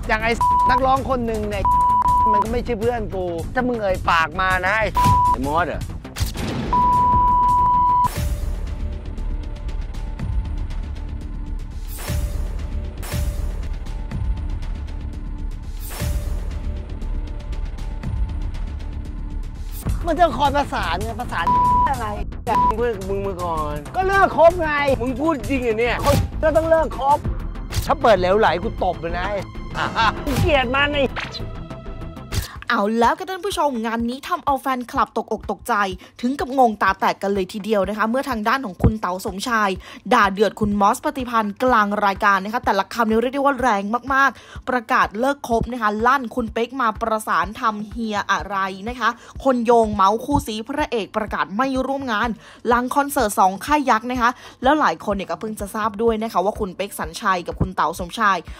อย่างไอ้นักร้องคนหนึ่งเนี่ยมันก็ไม่ใช่เพื่อนกูถ้ามึงเอ่ยปากมานะไอ้มอสเหรอมันจะคอยประสานไงประสานอะไรเพื่อนมึงมาก่อนก็เลิกคบไงมึงพูดจริงเหรอเนี่ยก็ต้องเลิกคบถ้าเปิดเหลวไหลกูตบเลยนะกูเกลียดมันไอ้เอาแล้วก็ท่านผู้ชมงานนี้ทำเอาแฟนคลับตกอกตกใจถึงกับงงตาแตกกันเลยทีเดียวนะคะเมื่อทางด้านของคุณเต๋าสมชายด่าเดือดคุณมอสปฏิพันธ์กลางรายการนะคะแต่ละคำนี้เรียกได้ว่าแรงมากๆประกาศเลิกคบนะคะลั่นคุณเป๊กมาประสานทำเฮียอะไรนะคะคนโยงเมาส์คู่ซีพระเอกประกาศไม่ร่วมงานหลังคอนเสิร์ต2ค่ายยักษ์นะคะแล้วหลายคนเนี่ยก็เพิ่งจะทราบด้วยนะคะว่าคุณเป๊กสัญชัยกับคุณเต๋าสมชาย